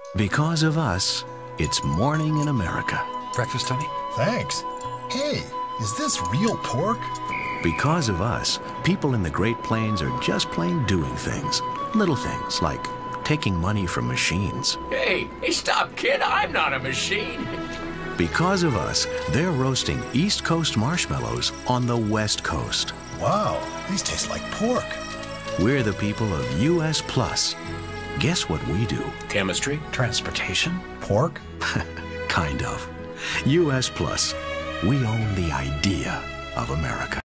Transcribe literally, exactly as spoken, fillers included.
Because of us, it's morning in America. Breakfast, Tony? Thanks. Hey, is this real pork? Because of us, people in the Great Plains are just plain doing things. Little things like taking money from machines. Hey, hey, stop, kid. I'm not a machine. Because of us, they're roasting East Coast marshmallows on the West Coast. Wow, these taste like pork. We're the people of U S Plus. Guess what we do? Chemistry? Transportation? Pork? Kind of. U S Plus. We own the idea of America.